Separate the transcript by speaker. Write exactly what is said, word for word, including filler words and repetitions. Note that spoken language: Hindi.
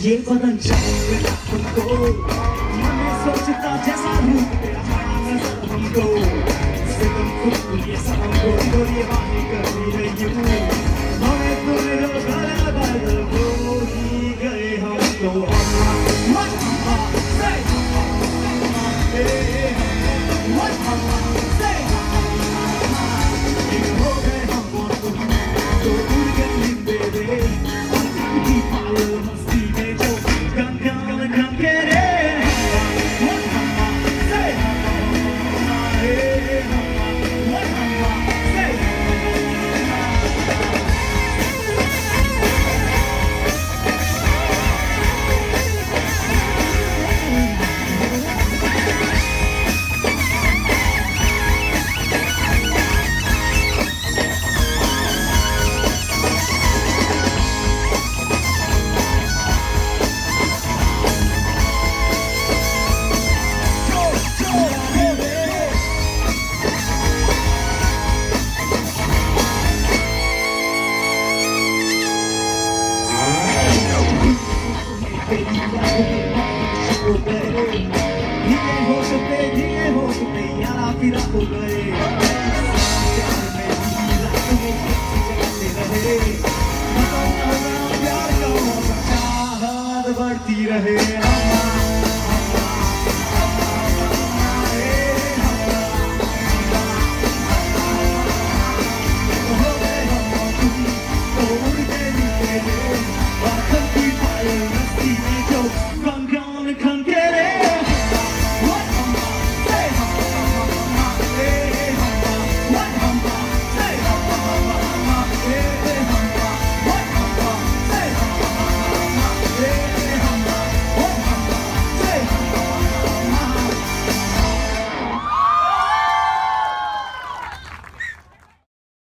Speaker 1: ये बदन चाहिए तुमको, मन में सोचता जैसा रूप तेरा नजर हमको, सिर्फ खुद ये सब को ये बातें करनी है यूं, हमें तुम्हें रोका बदल हो ही गए हम तो। Humma Humma say hey Humma Humma say ये हो गए हम और तुम तो उड़ गए बेबे, की पालो मस्ती में जो गम गम गम के रे। Humma Humma say hey Humma Humma say धीरे हो सकते धीरे हो सकते यारा फिरा हो गए, प्यार में भी रात में जलते रहे, प्यार का चाहत बढ़ती रहे।